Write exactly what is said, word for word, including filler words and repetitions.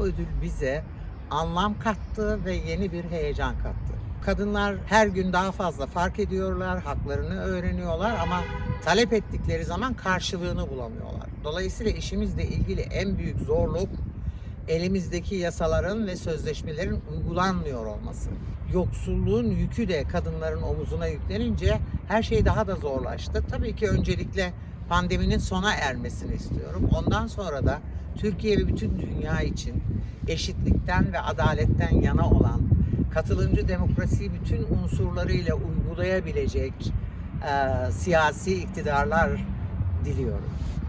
bu ödül bize anlam kattı ve yeni bir heyecan kattı. Kadınlar her gün daha fazla fark ediyorlar, haklarını öğreniyorlar ama talep ettikleri zaman karşılığını bulamıyorlar. Dolayısıyla işimizle ilgili en büyük zorluk elimizdeki yasaların ve sözleşmelerin uygulanmıyor olması. Yoksulluğun yükü de kadınların omuzuna yüklenince her şey daha da zorlaştı. Tabii ki öncelikle pandeminin sona ermesini istiyorum. Ondan sonra da Türkiye ve bütün dünya için eşitlikten ve adaletten yana olan, katılımcı demokrasiyi bütün unsurlarıyla uygulayabilecek e, siyasi iktidarlar diliyorum.